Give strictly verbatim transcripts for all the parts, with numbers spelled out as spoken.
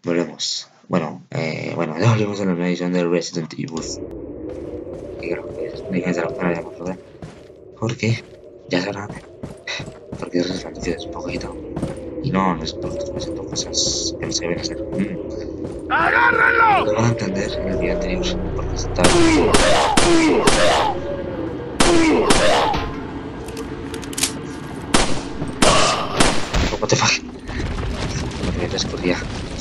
volvemos. Bueno, eh, bueno, ya volvimos a la nueva edición de Resident Evil. Y creo que es una hija de la pena de joder. Porque ya sabrán, porque resulta que es un poquito. Y no, no es porque estoy haciendo cosas que no se deben hacer. Mm. ¡Agárrenlo! Lo van a entender en el video anterior, porque está. What the fuck? Como que me descubría.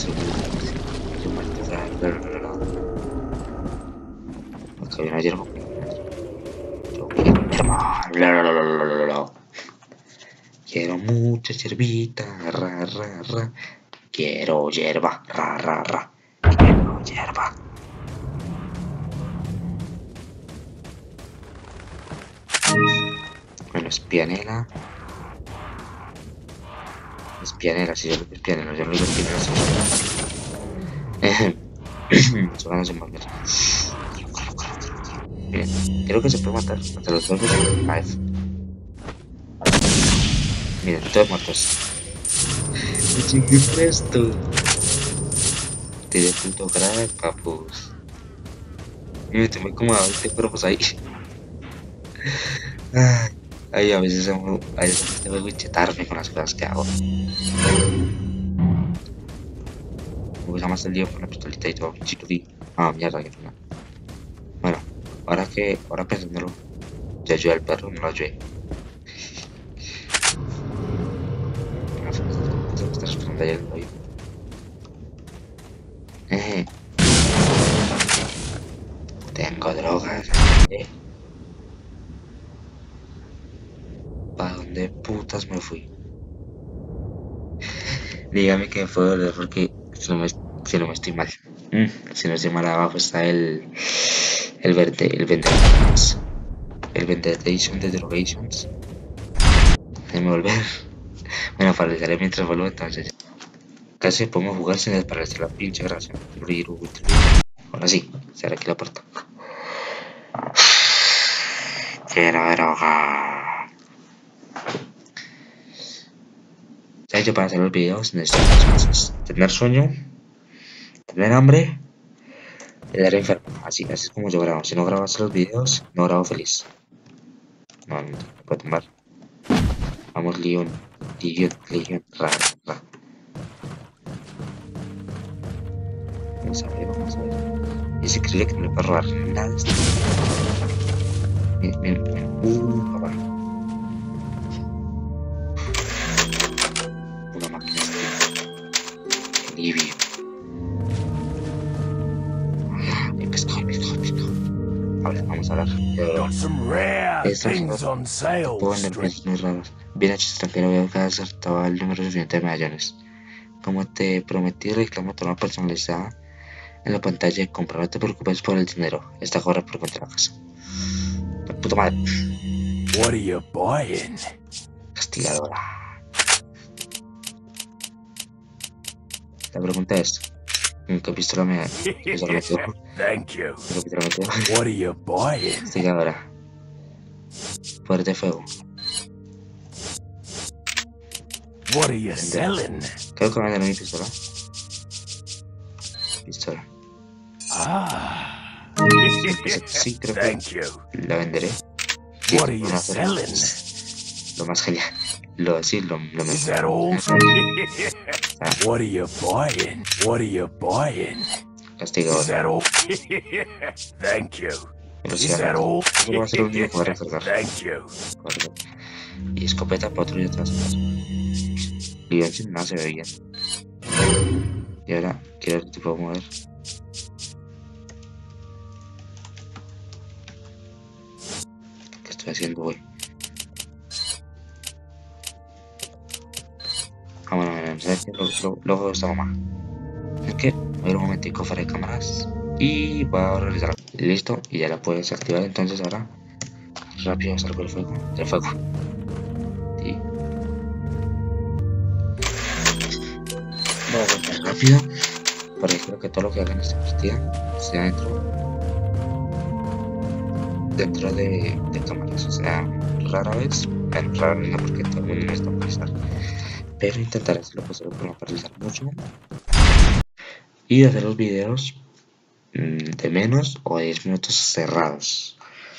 Ok, viene ayer. Yo quiero yerba. Quiero mucha yerbita. Ra, ra, ra. Quiero yerba. Ra, ra, ra. Quiero yerba. Bueno, es pianela. Es pianela, si yo lo es pianela, yo no digo pianela. Son ganas de morder. Bien, creo que se puede matar. Matar los dos live. Miren, todos muertos. Me chingué presto. Te de punto crack, papus. Y me tomé como a veinte cuerpos ahí. Ay, a veces, a veces tengo que chetarme con las cosas que hago. Porque jamás el día con la pistolita y todo. Chiquití. Ah, mierda, que final. Bueno, ahora que, ahora pensándolo, ya ayudé al perro, no lo ayudé. Tengo que estar respondiendo ayer el hoyo. Eh. Tengo drogas. Eh. ¿Para dónde putas me fui? Dígame que me fue doler porque si no me, si no me estoy mal. Mm, si no estoy mal, abajo está el. El verde. El verde. El Vendettation de Drogations. Déjame volver. Bueno, paralizaré mientras vuelvo entonces. Casi podemos jugar sin desparecer la pinche gracia. Ahora sí, cerré aquí la puerta. Quiero droga. ¿Sabes que para hacer los videos necesito dos cosas? Tener sueño, tener hambre y estar enfermo. Así, así es como yo grabo. Si no grabo los videos, no grabo feliz. No, no, no puedo tomar. Vamos, Leon. Leon, Leon, ra, ra. Vamos a ver, vamos a ver. Y se cree que no le puedo robar nada de esto. Miren, miren, miren. Uh, papá. Una máquina de alivio. Me pescó, me pescó, me pescó. Ahora vamos a hablar. Estas pueden ver precios muy raros. Bien hecho, extranjero, veo que has acertado el número suficiente de medallones. Como te prometí, reclamo tu nueva personalizada en la pantalla de compra. No te preocupes por el dinero. Esta corre por cuenta de la casa. La puta madre. What are you buying? Castigadora. La pregunta es: ¿en qué pistola me pistola Thank you. ¿En qué pistola me quedo? What are you buying? Castigadora. Poder de fuego. What are you selling? Creo que voy a vender mi pistola. Pistola. Ah. Sí, creo que Thank you. la venderé. Sí, What are you selling? Lo más genial. Lo, sí, lo, lo Is mejor. that all? Ah, What are you buying? What are you buying? castigador. Is that all? Thank you. Is that all? Eso va a ser lo único que voy a recargar. Thank you. Correcto. Y escopeta para otro y otras cosas. Y en fin, nada se ve bien. Y ahora, quiero ver si puedo mover. ¿Qué estoy haciendo, güey? Ah, bueno, bueno, ¿sabes qué? Luego, luego esta mamá. Es que voy a ir un momentico fuera de cámaras y voy a realizar. Listo, y ya la puedes activar. Entonces ahora rápido salgo el fuego. El fuego. Sí. Voy a volver rápido. Porque creo que todo lo que haga en esta partida sea dentro. Dentro de, de cámaras. O sea, rara vez. Bueno, rara vez no, porque todo el mundo necesita paralizar. Pero intentaré hacerlo posible para no paralizar mucho. y hacer los videos mmm, de menos o de diez minutos cerrados.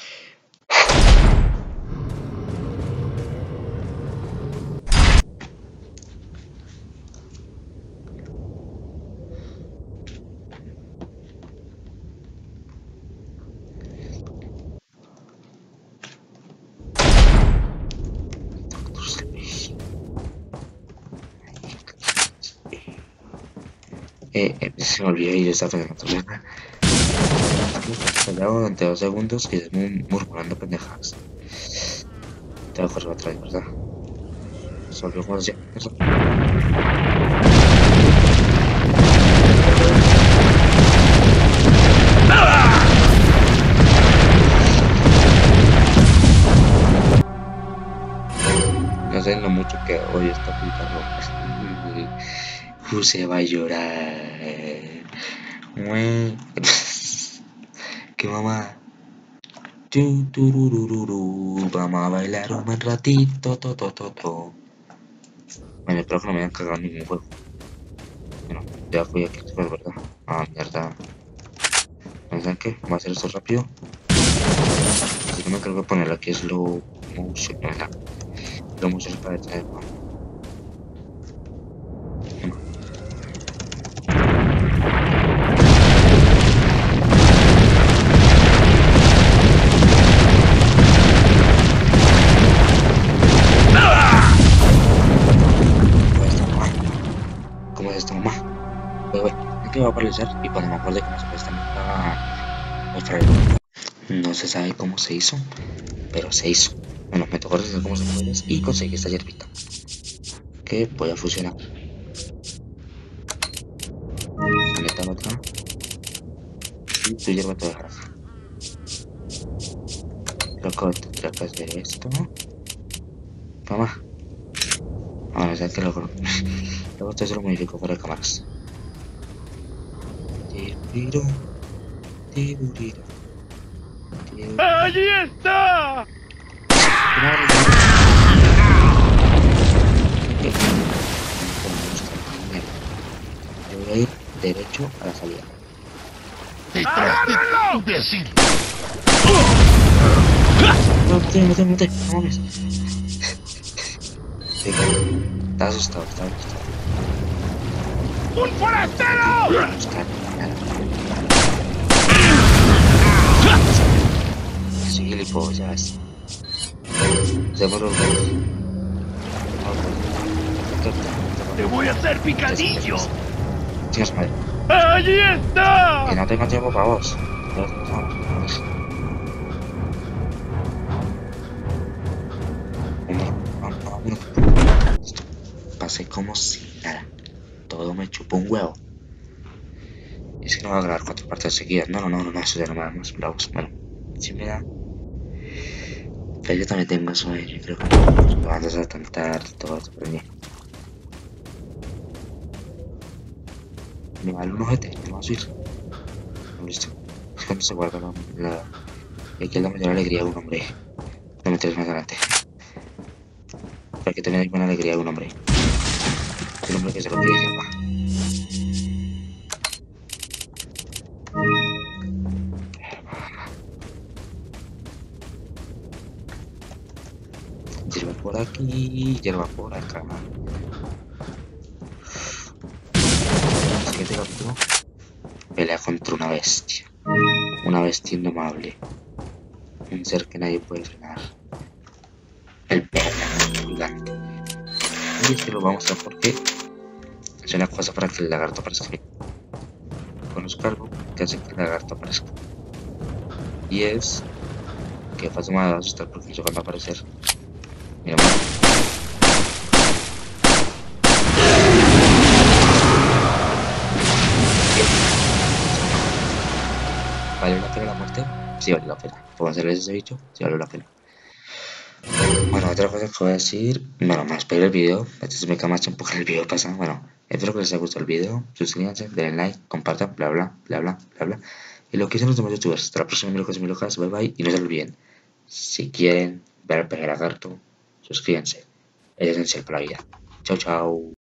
Eh, eh, se me olvidó y yo estaba pensando en otra cosa. Callado durante dos segundos y después murmurando pendejadas. Te voy a correr otra vez, ¿verdad? Se olvidó cómo decía. Eso. No sé lo mucho que odio esta puta ropa. Se va a llorar. Que mamá. Vamos a bailar un buen ratito. To, to, to, to. Bueno, espero que no me hayan cagado ningún juego. Bueno, ya fui aquí después, ¿verdad? Ah, mierda. ¿Saben qué? Voy a hacer esto rápido. Así que me creo que poner aquí slow motion. No, la slow motion para detrás. Bueno. ¿Cómo es esto, mamá? Voy, voy. Es que va a aparecer y cuando me acuerde cómo supuestamente estaba mostrar. No se sabe cómo se hizo, pero se hizo. Bueno, me tocó decir cómo se puede y conseguí esta hierbita que voy a fusionar. Meterlo acá y tu hierba te voy a dejar acá. Creo que tendría que hacer esto. Mamá. Ahora sé que luego, luego esto se lo modifico fuera de cámaras. Tiriro, tiriro, tiriro. ¡Allí está! Yo voy a ir derecho a la salida. ¡Agárralo! ¡Imbécil! No, no te, no te, no te, no mames. Está asustado, está asustado. ¡Un forastero! Está sí, gilipollas. Hacemos los dos. ¡Te voy a hacer picadillo! Dios madre. ¡Allí está! Que no tengo tiempo para vos. Pasé como si nada. Todo me chupó un huevo. Es que no voy a grabar cuatro partes seguidas. No, no, no, no, no, eso ya no me da más bravos. Bueno, si me da. Pero yo también tengo sueño. Yo creo que no andas a tan tarde, todo eso, pero bien. Me vale un ojete, me va a subir. Listo. Es cuando se guarda la. la y aquí es la mayor alegría de un hombre. No me metes más adelante. Para que también hay buena alegría de un hombre. Un hombre que se lo quiere llamar. Hierba por aquí, hierba por acá. Siguiente capítulo. Pelea contra una bestia. Una bestia indomable. Un ser que nadie puede frenar. El perro gigante. Y es que lo vamos a hacer porque es una cosa para que el lagarto aparezca bien. Conozco algo que hace que el lagarto aparezca. Y es que Faso me va a asustar porque yo cuando va a aparecer. Mira, man. ¿Vale la pena la muerte? Sí vale la pena. ¿Puedo hacer ese bicho? Sí vale la pena. Bueno, otra cosa que voy a decir, bueno, más espero el video, este se me queda más tiempo que el video pasado, bueno, espero que les haya gustado el video, suscríbanse, denle like, compartan, bla bla, bla bla, bla bla, y lo que dicen los demás youtubers, hasta la próxima, mi locos y mi locas, bye bye, y no se lo olviden, si quieren ver al peje lagarto, suscríbanse, es esencial para la vida, chao chao.